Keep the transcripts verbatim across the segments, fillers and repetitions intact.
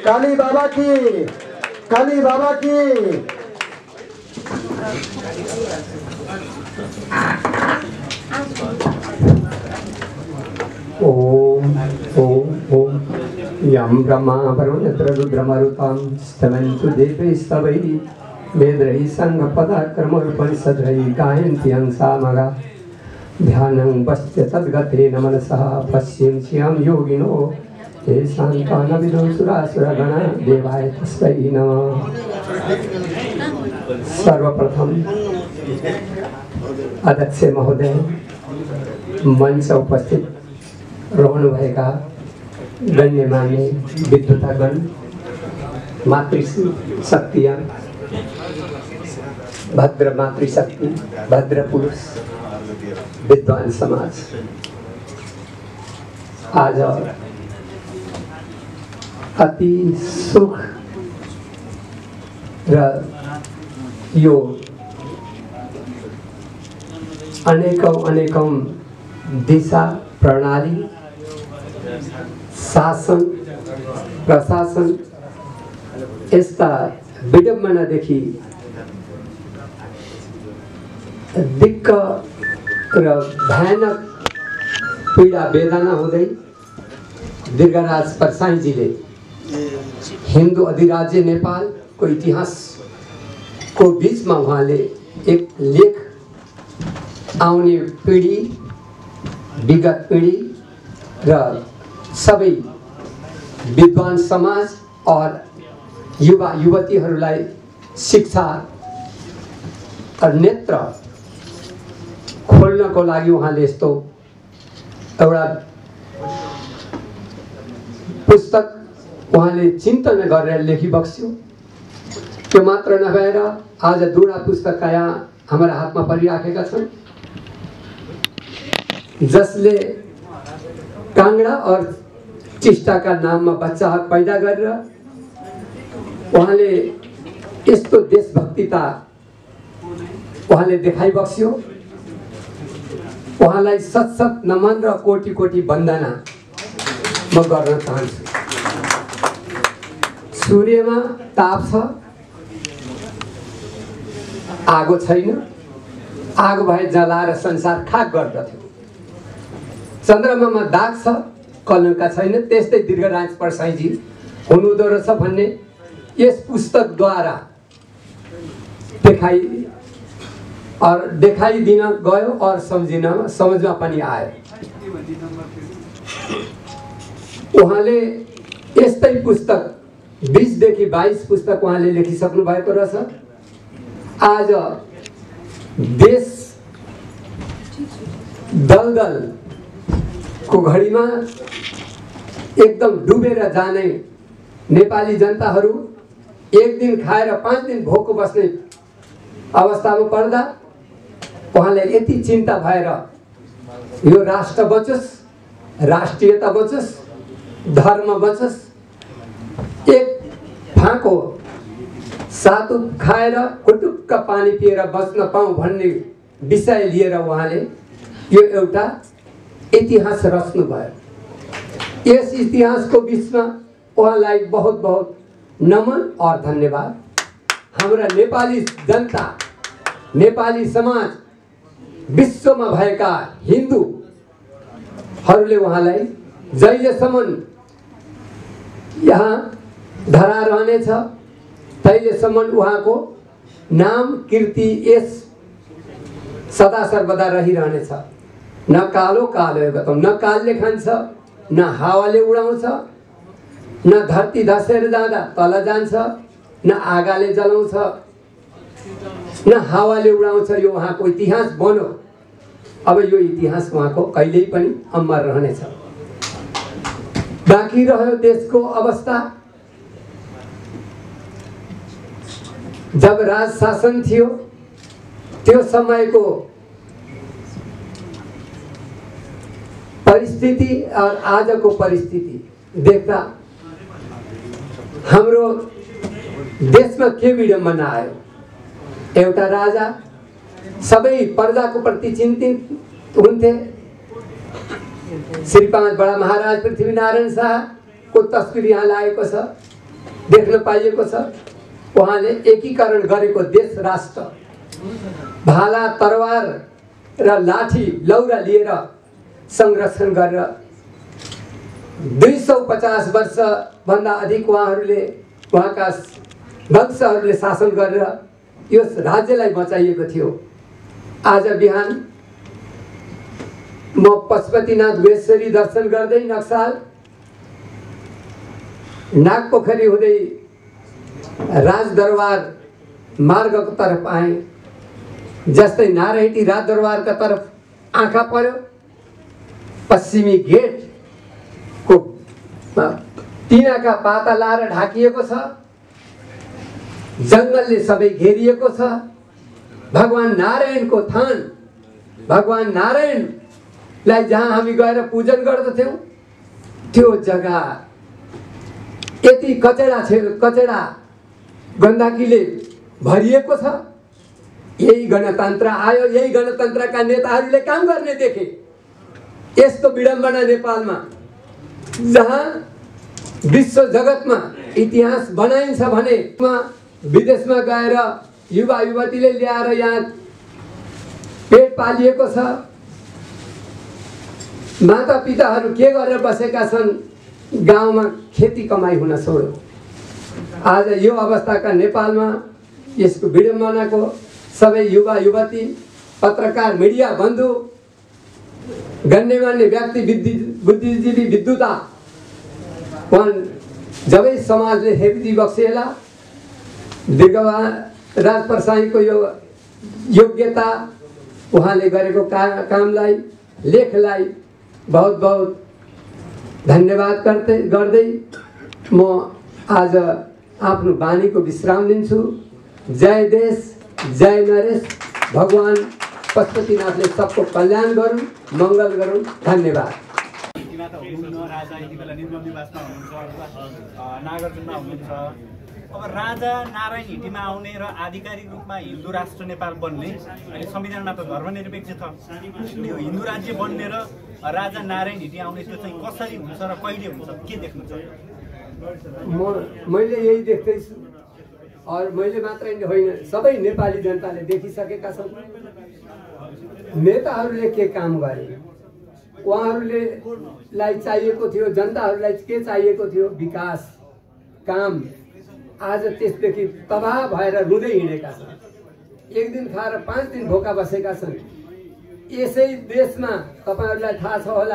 काली बाबा की, काली बाबा की। ओम ओम ओम यम ब्रह्मा वरुणत्र रुद्रमरुतां स्तवन्तु देवे स्तवै वेदैः संगपदाक्रमोपनिषद्भिः गायन्ति हंसामगा ध्यानं पश्य तद्गतेन मनसः पश्यन्त्यां योगिनो ये शान्तानविदो सुरासुरगणा देवाय तस्मै नमः। सर्वप्रथम अध्यक्ष महोदय, मंच उपस्थित रहनुभएका गण्यमान्य विद्वतागण, मातृशक्तियाँ, भद्र मातृशक्ति, भद्र पुरुष, विद्वान समाज, आज अति सुख र यो अनेकौं अनेकौं दिशा प्रणाली, शासन प्रशासन यस्ता विडम्बनादेखि दिक्क र भयानक पीडा वेदना हुँदै दीर्घराज परसाईजीले हिन्दू अधिराज्य नेपाल को इतिहास को बीच में उहाँले एक लेख आउने पीढ़ी, विगत पीढ़ी र सबै विद्वान समाज और युवा युवतीहरूलाई शिक्षा और नेत्र खोल्नको लागि उहाँले यस्तो एउटा पुस्तक उहाँले चिन्तन गरेर लेखिबक्स्यो। त्यो मात्र नभएर आज दुईवटा पुस्तक यहाँ हमारा हातमा परिराखेका छन्, जसले कांगड़ा और टिस्टा का नाम में बच्चा पैदा गरेर उहाँले यस्तो देशभक्तिता उहाँले देखाइबक्स्यो। उहाँलाई सत सत नमन र कोटि कोटि वन्दना म गर्न चाहन्छु। सूर्यमा ताप छ, आगो छैन, आगो भए जलाएर संसार खाक गर्दथ्यो। चन्द्रमामा दाग छ, कलंका छैन, त्यस्तै दीर्घराज परसाईजी हुनुहुँदो रहेछ भन्ने यस पुस्तकद्वारा देखाइ और देखाइदिन गयो और सम्झिन समझमा पनि आयो। उहाँले यस्तै पुस्तक बीस देखि बाईस पुस्तक उहाँले लेखिसक्नु भएको रहेछ। आज देश दलदल को घड़ी में एकदम डुबेर जाने नेपाली जनताहरू एक दिन खाएर पाँच दिन भोको बस्ने अवस्था में पर्दा उहाँलाई यति चिंता भएर यो राष्ट्र बचोस्, राष्ट्रियता बचोस्, धर्म बचोस्, एक फाको सातु खाएर कुटुक्क पानी पिएर बस्न पाऊँ भन्ने विषय लिएर उहाँले यो एउटा इतिहास रच्नु भयो। यस इतिहास को बीच में उहाँलाई बहुत बहुत नमन और धन्यवाद। हाम्रा नेपाली जनता, नेपाली समाज, विश्व में भएका हिन्दूहरूले उहाँलाई जहिलेसम्म यहाँ धरा रहनेछ तहिलेसम्म उहाँको नाम कीर्ति यस सदा सर्वदा रहिरहनेछ। न कालो कालो बताऊँ, न कालले खान्छ, न हावाले उडाउँछ, न धरती धसेर जाँदा तल जान्छ, न आगाले जलाउँछ, न हावाले उडाउँछ। यो उहाँको इतिहास बन्यो। अब यो इतिहास उहाँको कहिल्यै पनि अमर रहनेछ। बाँकी रह्यो देशको अवस्था। जब राज शासन थियो त्यो समयको परिस्थिति और आज को परिस्थिति देख्दा हाम्रो देश में के विडम्बना आयो। एउटा राजा सबै प्रजा को प्रति चिंतित हुन्थे। श्री पाँच बड़ा महाराज पृथ्वीनारायण शाह को तस्वीर यहाँ लागेको छ। देख्न पाइएको छ। उहाँले एकीकरण गरेको देश राष्ट्र भाला तरवार र लाठी लौरा लिएर संरक्षण गरेर दुई सौ पचास वर्ष भन्दा अधिक उहाँहरूले उहाँका वंशहरूले शासन गरेर यस राज्यलाई बचाइएको थियो। आज बिहान म पशुपतिनाथ गुहेश्वरी दर्शन गर्दै नक्साल नागपोखरी हुँदै राजदरबार मार्गको तर्फ आएँ। जस्तै नारायणी राजदरबारका तर्फ आँखा पर्यो, पश्चिमी गेटको टिनाका पाता लाएर ढाकिएको छ, जङ्गलले सबै घेरिएको छ। भगवान नारायणको थान, भगवान नारायणलाई जहाँ हामी गएर पूजन गर्दथ्यौँ त्यो जग्गा यति कचडा छ, कचडा गण्डकीले भरिएको छ। यही गणतन्त्र आयो, यही गणतन्त्रका नेताहरूले काम गर्ने देखे। यस्तो विडम्बना नेपालमा जहाँ विश्व जगतमा इतिहास बनाइन्छ भने विदेशमा गएर युवा युवतीले ल्याएर यहाँ पेट पालिएको छ। माता पिताहरू के गरेर बसेका छन्, गाउँमा खेती कमाई हुन छोड्यो। आज यो अवस्थाका नेपालमा यसको विडम्बनाको सबै युवा युवती, पत्रकार, मिडिया बन्धु, गण्यमान्य व्यक्ति, बुद्धिजीवी, विद्युता जबै समाजले हेबिदी बक्सेला दीर्घ राजप्रसाईको यो योग्यता उहाँले गरेको का, कामलाई लेखलाई बहुत बहुत धन्यवाद गर्दै गर्दै म आज आफ्नो बानीको विश्राम लिन्छु। जय देश, जय नरेश। भगवान पशुपतिनाथले सबको कल्याण गरून्, मङ्गल गरून्। धन्यवाद। नागार्जुनमा हुनुहुन्छ। अब राजा नारायण हिटीमा आउने र आधिकारिक रूपमा हिन्दू राष्ट्र नेपाल बन्ने, अहिले संविधानमा त धर्मनिरपेक्ष छ, यो हिन्दू राज्य बन्ने र राजा नारायण हिटी आउने त्यो चाहिँ कसरी हुन्छ र कहिले हुन्छ, के देख्नु छ? म मैले यही देख्दैछु। और मैले मात्रै होइन, सबै नेपाली जनताले देखिसकेका छन्। नेताहरूले के काम गरे, उहाँहरूले लाई चाहिएको थियो, जनताहरूलाई के चाहिएको थियो, विकास, काम। आज त्यसदेखि तबाह भएर रुँदै हिँडेका छन्। एक दिन खाएर पाँच दिन भोका बसेका छन्। यसै देशमा तपाईहरुलाई थाहा छ होला,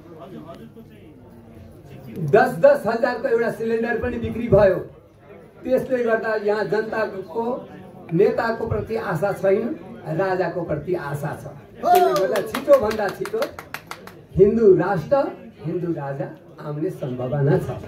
दस दस हजारको एउटा सिलिन्डर पनि बिक्री भयो। त्यसले गर्दा यहाँ जनताको नेताको प्रति आशा छैन, राजाको प्रति आशा छ। त्यसले गर्दा छिटो भन्दा छिटो हिन्दू राष्ट्र, हिन्दू राजा आउने सम्भावना छ।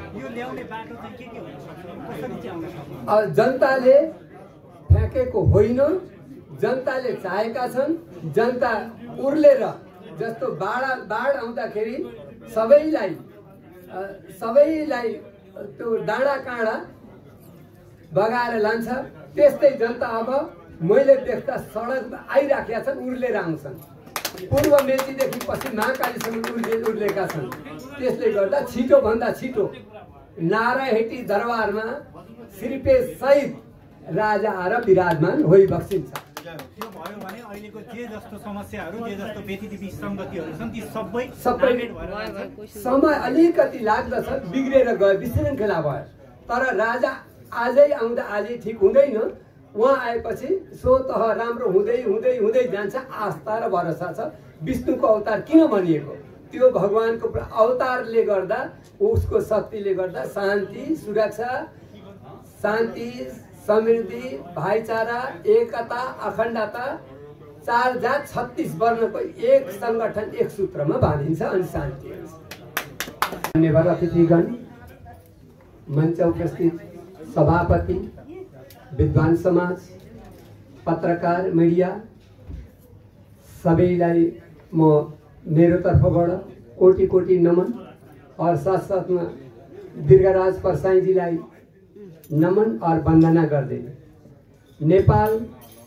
अब जनताले फ्याँकेको होइन, जनताले चाहेका छन्। जनता उर्लेर, जस्तो बाढ बाढ आउँदाखेरि सबैलाई सबैलाई त्यो डाँडा काँडा बगाएर लान्छ, त्यस्तै जनता अब मैले देख्दा सडक आइराखेका छन्, उर्लेर आउँछन्। पूर्व मेचीदेखि पश्चिम महाकालीसम्म उर्ले उर्लेका छन्। त्यसले गर्दा छिटो भन्दा छिटो नारायणी दरबारमा सिर्पे सहित राजा आएर विराजमान होइबक्सिन्छ। त्यो भयो भने अहिलेको जे जस्तो समस्याहरू, जे जस्तो व्यतिथि विसङ्गतिहरू छन् ती सबै सबै समय अलिकति लाग्दछ, बिग्रेर गयो, विशृङ्खला भयो। तर राजा आजै आउँदा आजै ठिक हुँदैन। उहाँ आएपछि स्वतः राम्रो हुँदै हुँदै हुँदै जान्छ। आस्था र भरोसा छ। विष्णुको अवतार किन भनिएको? त्यो भगवानको अवतारले गर्दा, उसको शक्तिले गर्दा शान्ति, सुरक्षा, शान्ति, समृद्धि, भाइचारा, एकता, अखण्डता, चार जात छत्तीस वर्णको एक संगठन एक सूत्रमा बाँधिन्छ अनि शान्ति हुन्छ। धन्यवाद अतिथिगण, मञ्च उपस्थित सभापति, विद्वान समाज, पत्रकार, मिडिया सबैलाई म मेरो तर्फबाट कोटि कोटि नमन और साथ साथमा दीर्घराज परसाईजीलाई नमन और वन्दना गर्दै नेपाल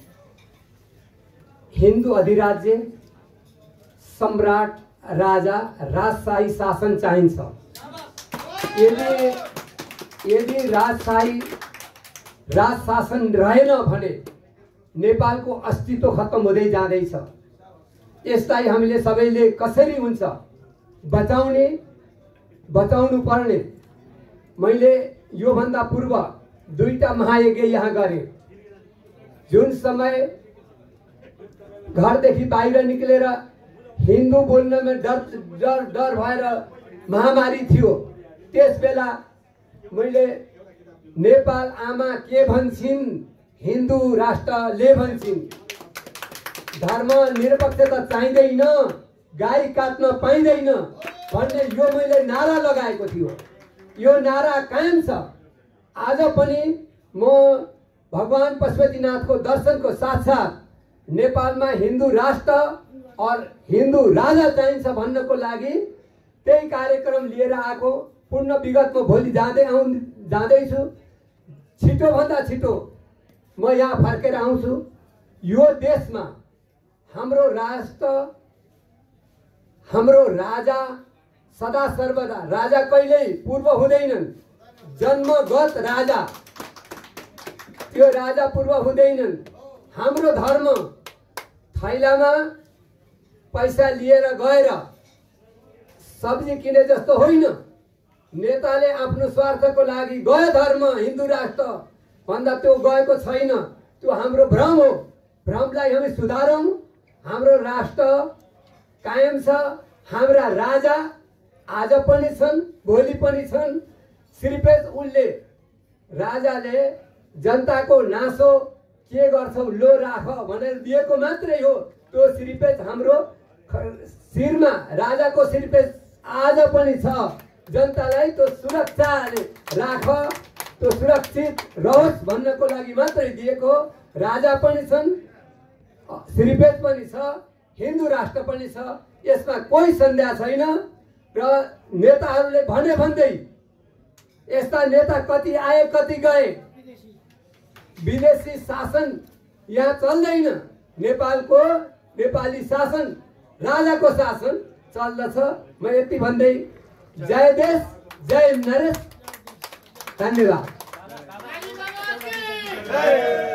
हिन्दू अधिराज्य, सम्राट, राजा, राजशाही शासन चाहिन्छ। यदि यदि राजशाही राज शासन रहेन भने नेपालको अस्तित्व खत्म हुँदै जाँदैछ। यसलाई हामीले सबैले कसरी हुन्छ बचाउने बचाउनु पर्ने। मैले यो भन्दा पूर्व दुईटा महायज्ञ यहाँ गरे। जुन समय घरदेखि बाहिर निक्लेर हिन्दू बोल्नमा डर डर डर भएर महामारी थियो, त्यस बेला मैले नेपाल आमा के भन्छन्, हिन्दू राष्ट्रले भन्छन्, धर्म निरपेक्षता चाहिँदैन, गाई काट्न पाइँदैन भन्ने यो मैले नारा लगाएको थियो। यो नारा कायम छ। आज पनि म भगवान पशुपतिनाथको दर्शनको साथसाथ नेपालमा हिन्दू राष्ट्र और हिन्दू राजा चाहिन्छ भन्नको लागि त्यही कार्यक्रम लिएर आएको। पूर्ण विगतमा भोलि जाँदै आउ जाँदैछु। छिटोभन्दा छिटो म यहाँ फर्केर आउँछु। यो देशमा हाम्रो राष्ट्र, हाम्रो राजा सदा सर्वदा, राजा कहिल्यै पूर्व हुँदैनन्, जन्मगत राजा, त्यो राजा पूर्व हुँदैनन्। हाम्रो धर्म थैलामा पैसा लिएर गएर सब्जी किने जस्तो होइन। नेताले आफ्नो स्वार्थको लागि गयो धर्म हिन्दू राष्ट्र भन्दा त्यो गएको छैन। त्यो हाम्रो भ्रम हो। भ्रमलाई हामी सुधारौँ। हाम्रो राष्ट्र कायम छ। हाम्रा राजा आज पनि छन्, भोलि पनि छन्। सिर्फेस उनले राजाले जनताको नासो के गर्छौ लो राख भनेर दिएको मात्रै हो। त्यो सिर्फेस हाम्रो शिरमा राजाको सिर्फेस आज पनि छ। जनतालाई त्यो सुरक्षाले राख, त्यो सुरक्षित रहोस् भन्नको लागि मात्रै दिएको। राजा पनि छन्, सिर्फेस पनि छ, हिन्दू राष्ट्र पनि छ। यसमा कोही सन्देह छैन। र नेताहरूले भने भन्दै यस्ता नेता कति आए कति गए। विदेशी शासन यहाँ चल्दैन। नेपालको नेपाली शासन, राजाको शासन चल्दछ। म यति भन्दै जय देश, जय नरेश, धन्यवाद।